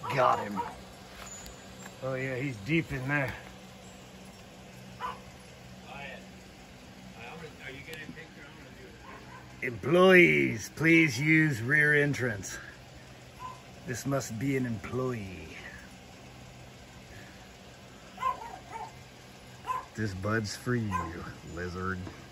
Got him. Oh yeah, he's deep in there. Are you getting a picture? I'm gonna do it. Employees, please use rear entrance. This must be an employee. This bud's for you, lizard.